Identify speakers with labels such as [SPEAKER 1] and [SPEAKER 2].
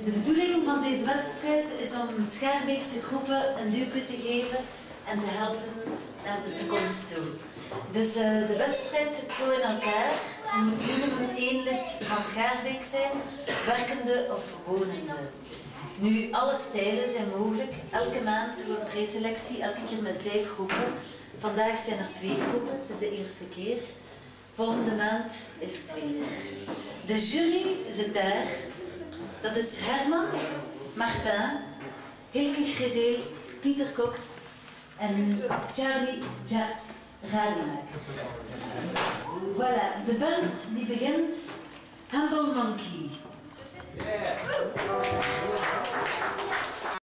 [SPEAKER 1] De bedoeling van deze wedstrijd is om Schaerbeekse groepen een duwtje te geven en te helpen naar de toekomst toe. Dus de wedstrijd zit zo in elkaar. Er moet minimum 1 lid van Schaerbeek zijn, werkende of wonende. Nu, alle stijlen zijn mogelijk. Elke maand doen we een preselectie, elke keer met 5 groepen. Vandaag zijn er 2 groepen, het is de eerste keer. Volgende maand is het 2. De jury zit daar. Dat is Herman, Martin, Hilke Grizeels, Pieter Cox en Charlie Rademaker. Voilà, de band die begint, Humble Monkey.